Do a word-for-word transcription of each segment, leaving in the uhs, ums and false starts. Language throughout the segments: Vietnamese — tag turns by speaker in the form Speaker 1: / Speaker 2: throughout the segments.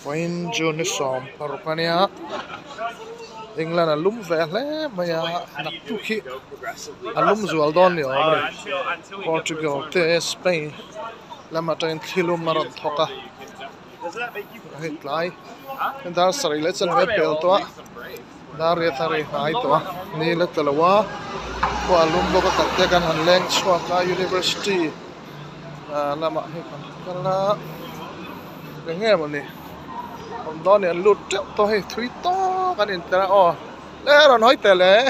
Speaker 1: Point June som parukania England alum vele maya naktuki alum zual don yo Portugal te Spain lama tain thilum maran thoka hitlai dar sari lechan we pel to dar re tari hai to ni le talawa ko alum bo ka te kan hanleng chhuaka university lama hi kan kala nge mani ông đó này lụt to hay thúy to cái này ta ô lẽ rồi nói tệ lẽ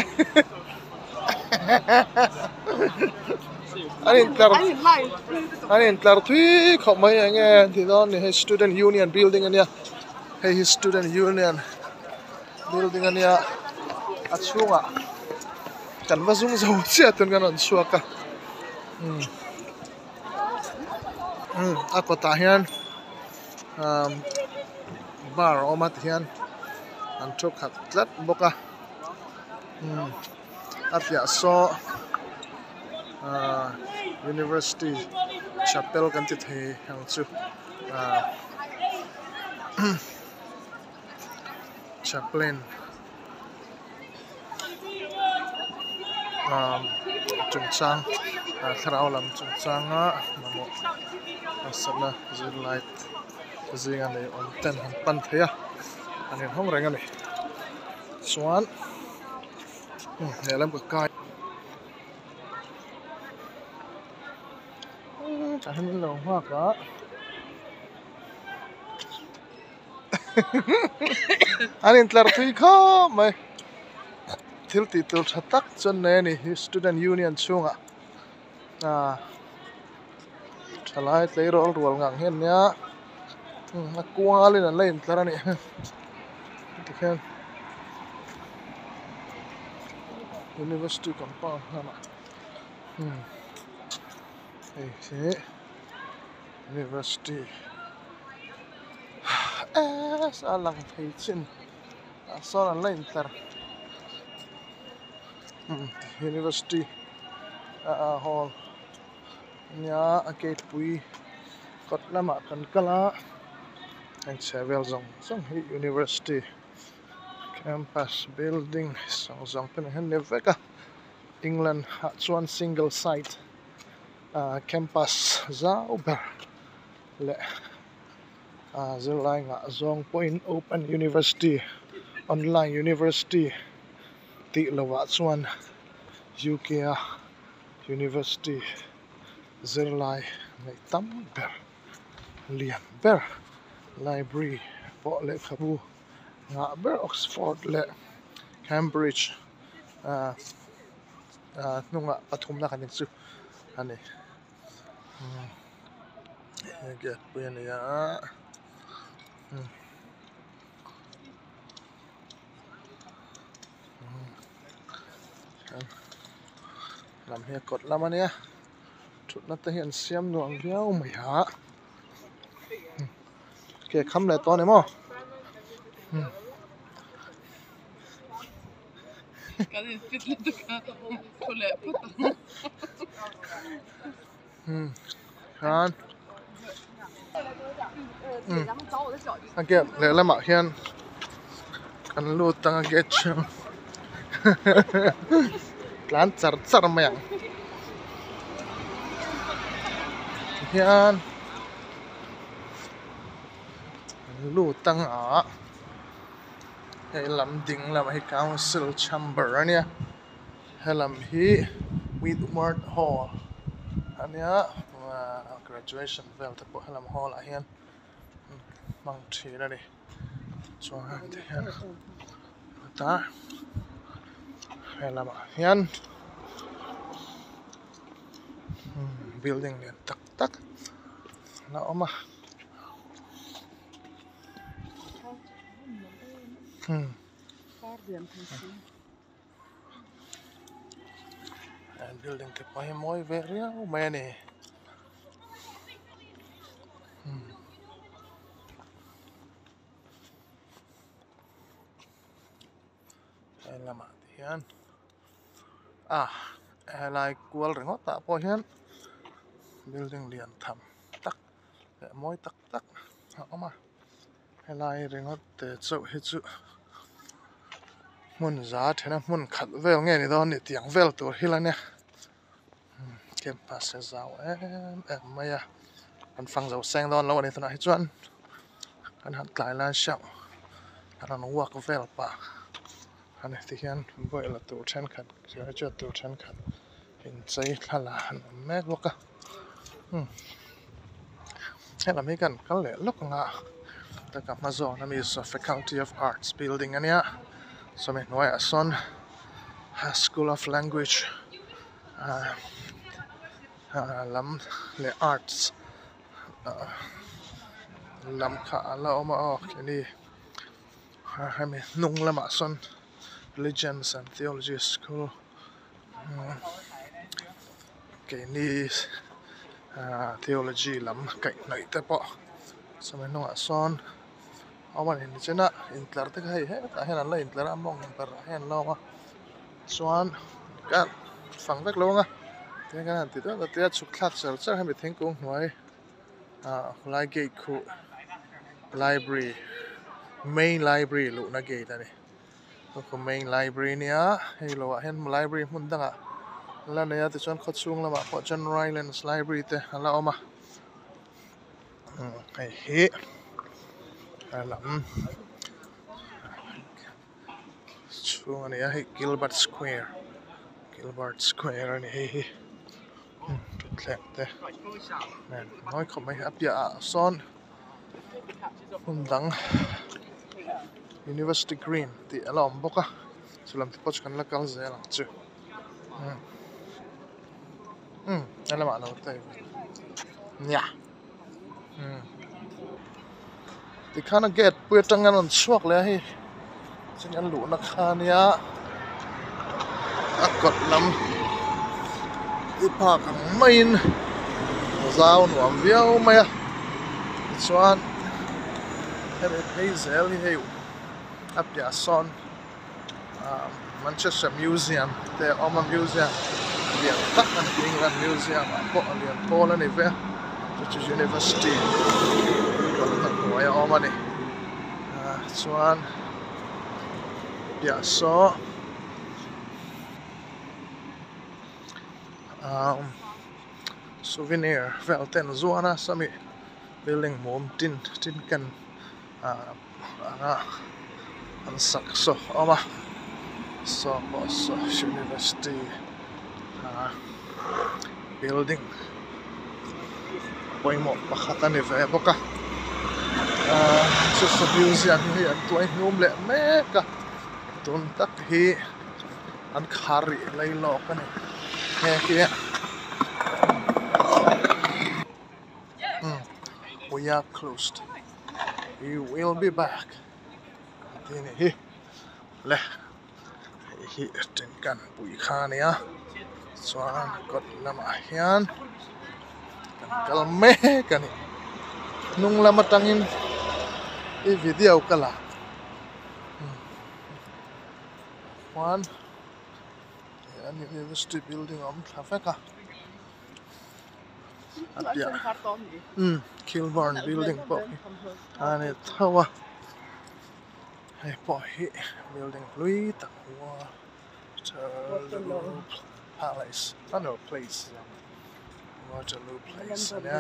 Speaker 1: anh ấy ta anh ấy ta thúy không mấy anh nghe thì đó này student union building anh nha hay student union building anh nha à xuống à cần phải dùng dầu chết tuần cái này xuống cả um um à có ta hian bar omat hian an thuk khat tlat boka um apia so university chapel kan ti thei hang chu chaplain um chung chang thrau lam chung changa namo asana zirlight zinga nei on ten han pan theya anin hong renga nei swan nelam ka kai cha hin lo hoa ka anin tlar thui kho mai thil ti tul thatak chon ne ni student union chunga a thalai tlei rol rual ngang hen nya a kwa lên là lên ra này thì khen university compound hả hmm hey thế university à sao lằng thấy chân à sao là lên ra hmm university à hall nhà gate pui cột lama kan kala and Chhehvel zong zong hi university campus building song zong pen hen neveka England ha chuan single site uh, campus zauber le a zirlai nga zong point open university online university ti lawa chuan U K university zirlai ngai tam ber lian ber library po le khabu nga ber Oxford le Cambridge a a nunga pathum na kanin chu ani get pen ya làm he cột lam ania chút nó thể hiện xem nuông véo mày hả cái khăm này to này mò Hian anh kia để làm mạo hian anh lụt tăng cái chân lán chặt chặt mày hian lụt tăng ở hay làm đỉnh làm hay council chamber ania hay làm hi Whitworth Hall ania graduation vel te po hay làm hall a hian mang thi na ni chuan te hian ta hay làm hian building lian tak tak na oma hmm and building te pai moi ve riau mai ni hay làm hian à lại qual rengot ta po hian building lian tham tak le moi tak tak ha oma helai ringot te chau hi chu hmun za thena hmun Khawvel nge ni dawn ni tiang vel tur hilania campus se zau em em maya an phang zo seng dawn lo ani thana hi chuan an han tlai lan shau an vakvai pa an ti hian boila tur then khat sia cha tur then khat in chei khala an mek boka hm hela mi kan kal le lok nga ta ka ma zo na mi so faculty of arts building ania so me noi a son school of language uh, uh, lam le arts uh, lam kha la oma ok ni ha mi nung lama son religions and theology school um, ke ni uh, theology lam kai nai te po so me no a son awan in chena in tlar te kai he ta hen la in tlar among per hen lo ma chuan kan phang vek lo nga te kan ti to te chuk thlat sel char hemi thingkung hnuai a lai gate khu library main library lu na gate ani ko main library nia hei lo a hen library hmun danga la ne ya ti chuan khaw chung lama ko general islands library te ala oma hei hi alam chung ani a hei Gilbert Square Gilbert Square ani hei hi tlek te men noi khom mai apia son hundang University Green ti alom boka sulam ti poch kan la kal zel chu hm hm ala ma lo te nya hm ti khana get pu tangan on chuak le hi chin an lu na khania akot lam i pa kan main zau nuam viau maya chuan hemi hazel hi hei apia son um, Manchester Museum te oma museum lian tak an England Museum a po lian pol ani ve which is university ko ta noya oma ni chuan pia so um, souvenir vel ten zuana sami building mom tin tin kan uh, uh, an sak so oma so so university uh, building poimo pakhat ani ve boka uh, just a museum hi an tuai hnum le meka tun tak hi an khari leilo kani he kia mm. We are closed. We will be back. Tini hi le hi tin kan pui khania chuan kot lama hian kan kalme kani nung lama tangin i video kala one an university building om thafeka apia um Kilburn building po ani thawa hei po hi building lui takwa Waterloo Palace oh no place Waterloo Place ya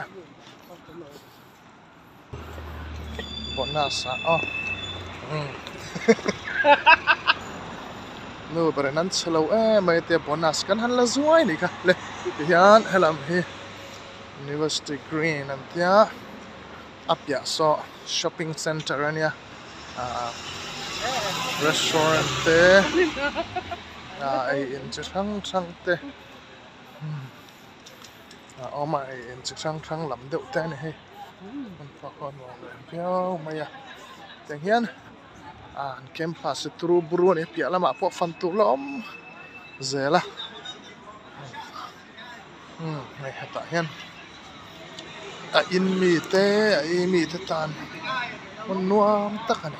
Speaker 1: bonasa oh um no bare nan chalo eh mai te bonus kan han la zuai ni ka le hian helam hi University Green and tia apia so shopping center ania uh, restaurant te ai in chang chang te a oma ai in chang chang lam deuh te ni hei an pa kon wa le piao maya te hian an campus tru buru ni pia lama po fan tu lom zela hm mai hata hian a in mi te a i mi te tan mon nuam takani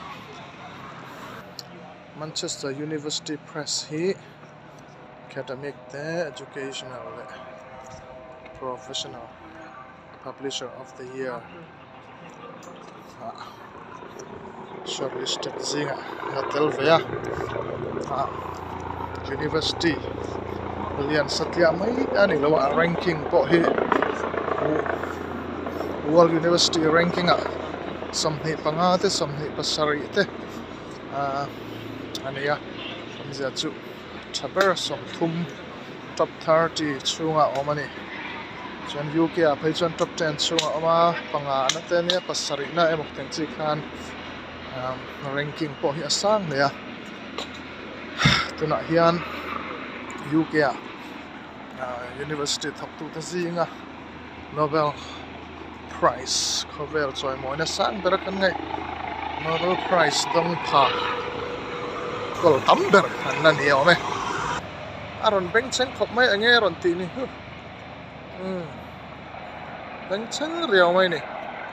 Speaker 1: Manchester University Press hi academic te educational professional publisher of the year shortlisted zinga Khawvela University lian satya mai ani lawa ranking po hi World University ranking a somni pangate somni pasari te ania amza chu thaber som thum top thirty chunga omani chuan U K a phei chuan top ten chunga oma panga na te ne pasari na emok teng chi khan ranking po hi asang le a tuna hian U K a University thak tu ta zinga Nobel Prize Khawvela choi moi na sang ber kan ngai Nobel Prize dong pha kol tam ber an na ni ome aron beng chen khop mai ange ron ti ni hm beng chen riau mai ni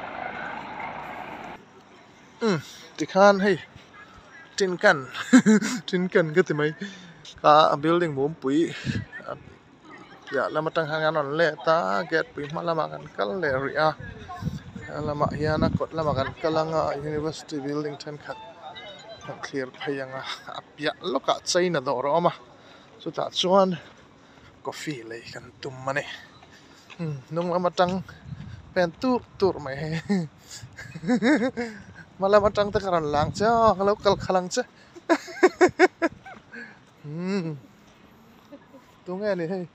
Speaker 1: hm ti khan hei tin kan tin kan ka ti mai ka building mum pui ya lama tang hangan on le ta get pui malama kan kal le ria lama hian a kot lama kan kalanga university building ten khat clear phayanga apya loka chaina do roma chu ta chuan coffee le kan tum mani nung lama tang pen tur tur mai he malama tang ta karan lang cha lo kal khalang cha hm tu nghe ni hey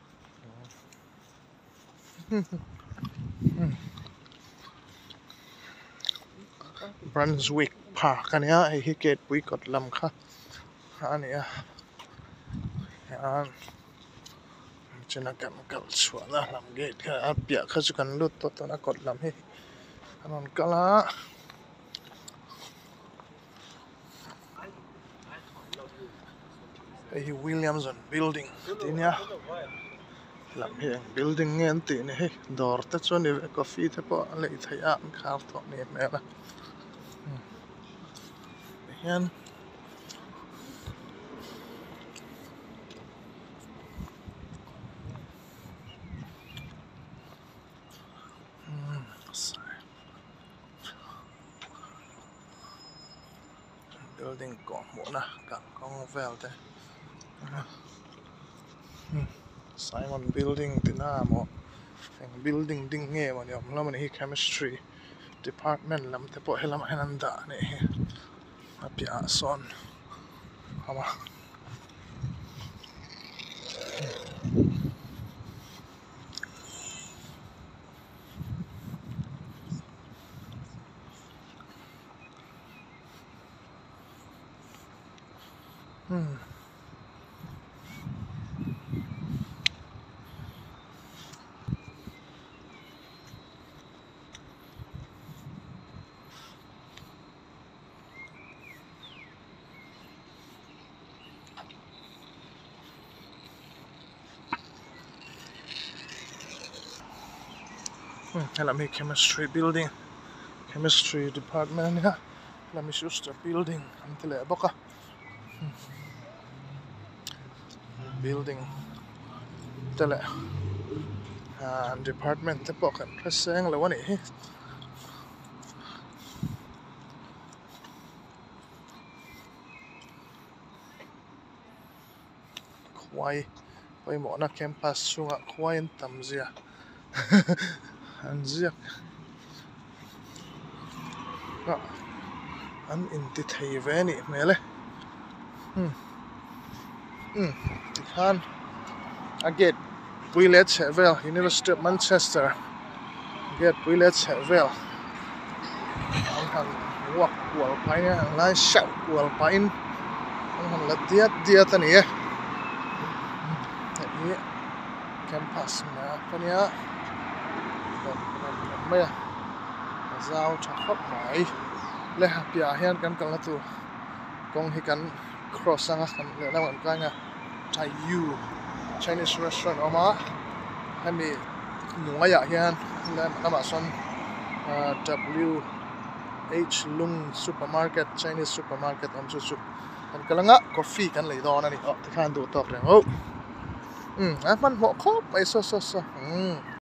Speaker 1: Brunswick Park ania hi gate pui kot lam kha ania yan chena kam kal chuana lam gate kha apya kha chu kan lut to na kot lam hi anon kala hi Williamson building tinia lam hi building ngen ti ni hi dor ta chuan ni coffee te po le thai a khar tho ni mela hian building ko mo na ka kong vel te Simon building tina mo building ding nge mo ni om lam ni chemistry department lam te po helam hananda ne apia son ama hmm Let me chemistry building, chemistry department ya. Let me just a building until I boka. Building, tele. And department the boka. Pressing le wani. Kwai, kwai mo na campus sunga kwai tamzia. Anziak an Entute veni mele hmm hmm tikhan aget puilet Chhehvel University of Manchester get puilet Chhehvel ang han wak wal pain ang lai shau wal pain ang han la diat diat ani e ni campus ma kania mày giao cho khóc mãi lẽ bia hian kan kal na tu kong hi kan cross anga kan le na kan kanga Thai U Chinese restaurant oma hami nunga ya hian le na ma son W H Lung supermarket Chinese supermarket om chu chu kan kalanga coffee kan lei don ani o ti khan du tok reng o um a man mo khop mai so so so um